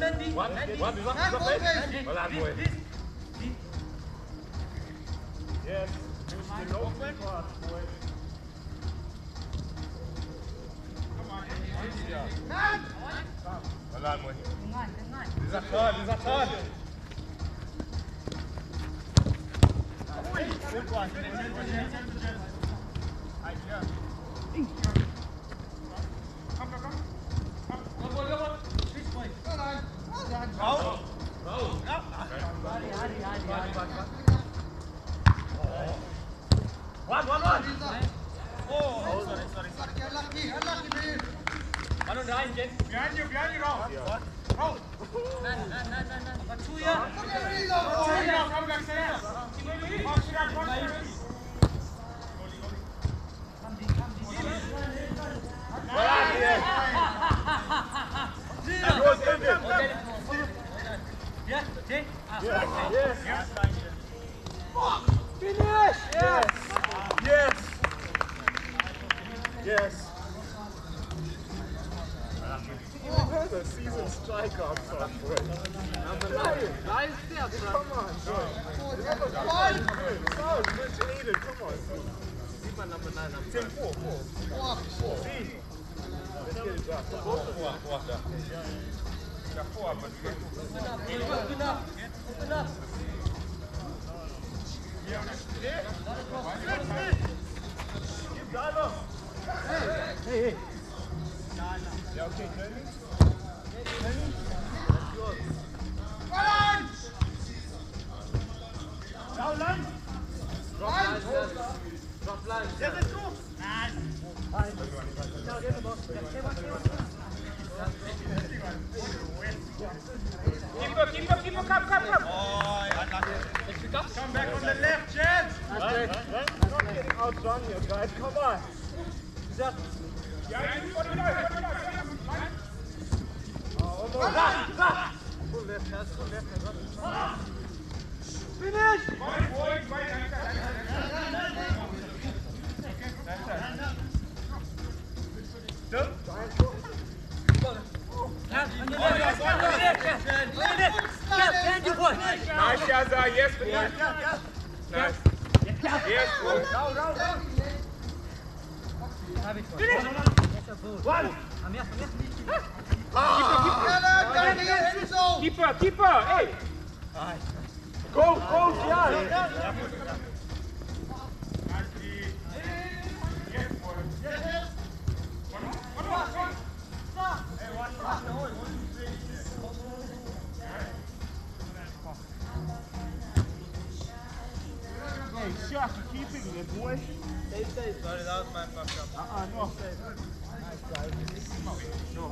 Yes, use the low part, boy. Come on, Dieser Turn. Good one. One. Oh, sorry. Unlucky, man. 1 und 1, Jens. Behind you, Raus. Raus. Nein. Was tu ihr? Komm gleich her. Finish! Yes! The season striker on top, boy. Number 9. Come on, boy. Number 5. Sound, much needed. Come on. Number 9. 10, 4. See? Let's get it back. 4. Open up. Keep dialogue. Hey. Yeah, okay, Jamie. That's yours. Run! Down line. Drop line. Yes, let's go. Nice. Keep him, come. Come back on the left, Jens. Not getting outdone here, guys. Come on. Full left. Finish! Nice, Shazza. Yes, please. Nice. Yes, boy. Finish! One! Keeper! Hey! Go, yeah! Hey, Shark, you keeping it, boy? Stay. Sorry, that was my fuck up. No. Nice, guys. No.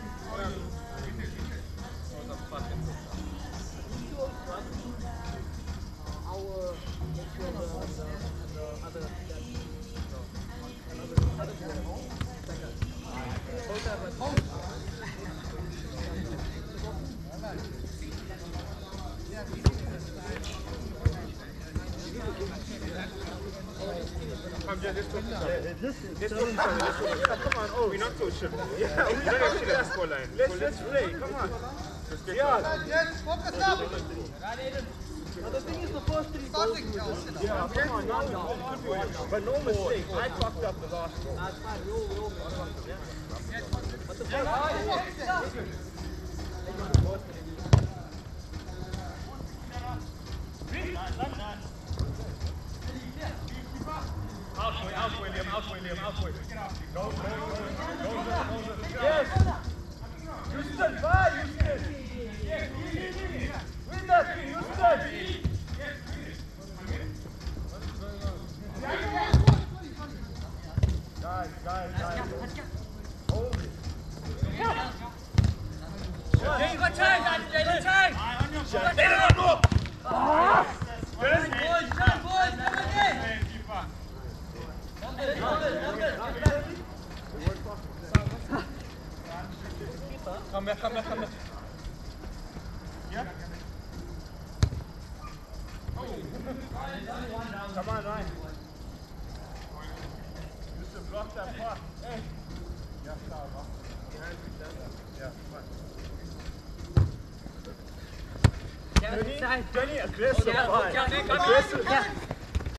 Let's go. Come on, we're not so sure. Yeah, we don't have to that score line. Let's play, come on. Focus up! The thing is, the first 3 goals we just... Yeah, come on, now but no mistake. I fucked up the last goal. That's fine, we all but the first... Out, William. Go. Yes! Houston, bye, Houston! Win that, Houston! Guys. Hold it. Jay, got time! Boys, Come back. Yeah. Come on, Ryan. Just to block that pass. Hey. Yeah, come on. Danny, aggressive. Aggressive.